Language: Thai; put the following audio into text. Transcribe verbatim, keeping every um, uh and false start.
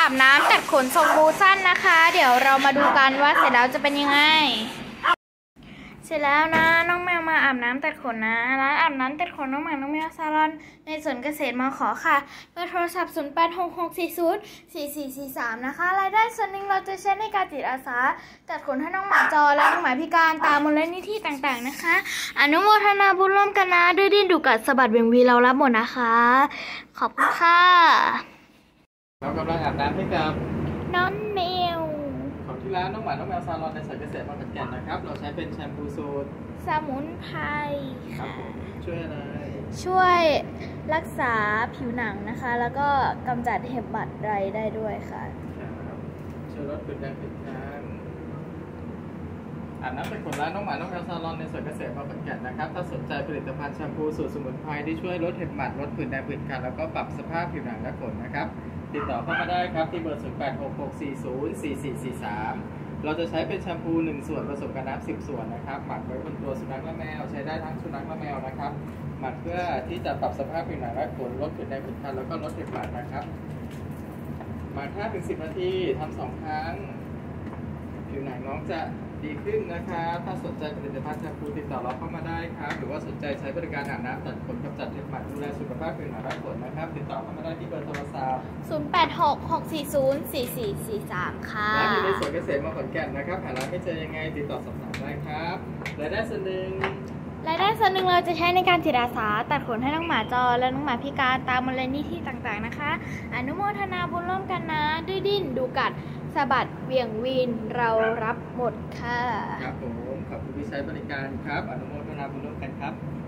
บน้ำตัดขนทรงบูสั้นนะคะเดี๋ยวเรามาดูกันว่าเสร็จแล้วจะเป็นยังไงเสร็จแล้วนะน้องแมวมาอาบน้ำตัดขนนะร้านอาบน้ำตัดขนน้องแมวน้องแมวซาลอนในสวนเกษตรมข.ค่ะเบอร์โทรศัพท์ศูนย์ แปด หก หก สี่ ศูนย์ สี่ สี่ สี่ สามนะคะรายได้ส่วนหนึ่งเราจะใช้ในการจิตอาสาตัดขนให้น้องหมาจรและน้องหมาพิการตามมูลนิธิต่างๆนะคะอนุโมทนาบุญร่วมกันนะด้วยดิ้นดูกัดสะบัดเบี่ยงวีเรารับหมดนะคะขอบคุณค่ะเรากำลังอาบน้ำให้กับน้องแมวของที่ร้านน้องหมาน้องแมวซาลอนในสวนเกษตรมขอนแก่นนะครับเราใช้เป็นแชมพูสูตรสมุนไพรค่ะช่วยอะไรช่วยรักษาผิวหนังนะคะแล้วก็กำจัดเห็บหมัดไรได้ด้วยค่ะช่วยลดผื่นแดงผื่นคันอาบน้ำเป็นขนร้านน้องหมาน้องแมวซาลอนในสวนเกษตรมขอนแก่นนะครับถ้าสนใจผลิตภัณฑ์แชมพูสูตรสมุนไพรที่ช่วยลดเห็บหมัดลดผื่นแดงผื่นคันแล้วก็ปรับสภาพผิวหนังและขนนะครับติดต่อเข้ามาได้ครับที่เบอร์ศูนย์ แปด หก หก สี่ ศูนย์ สี่ สี่ สี่ สามเราจะใช้เป็นแชมพูหนึ่งส่วนผสมกับน้ำสิบส่วนนะครับหมักไว้บนตัวสุนัขและแมวใช้ได้ทั้งสุนัขและแมวนะครับหมักเพื่อที่จะปรับสภาพผิวหนังและขนลดผื่นแดงผื่นคันแล้วก็ลดเห็บหมัดนะครับหมัก ห้าถึงสิบ นาทีทำสองครั้งผิวหนังน้องจะดีขึ้นนะครับถ้าสนใจผลิตภัณฑ์แชมพูติดต่อเราเข้ามาได้ครับหรือว่าสนใจใช้บริการอาบน้ำตัดขนกำจัดเห็บหมัดดูแลสุขภาพผิวหนังและขนนะครับติดต่อเข้ามาได้ที่เบอร์โทรศัพท์ศูนย์ แปด หก หก สี่ ศูนย์ สี่ สี่ สี่ สามค่ะร้านอยู่ในสวนเกษตรมขอนแก่นนะครับหาร้านไม่เจอยังไงติดต่อสอบถามได้ครับรายได้ส่วนหนึ่งรายได้ส่วนหนึ่งเราจะใช้ในการจิตอาสาตัดขนให้น้องหมาจรและน้องหมาพิการตามมูลนิธิต่างๆนะคะอนุโมทนาบุญร่วมกันนะดื้อดิ้นดูกัดสะบัดเบี่ยงวีนเรารับหมดค่ะครับผมขอบคุณที่ใช้บริการครับอนุโมทนาบุญร่วมกันครับ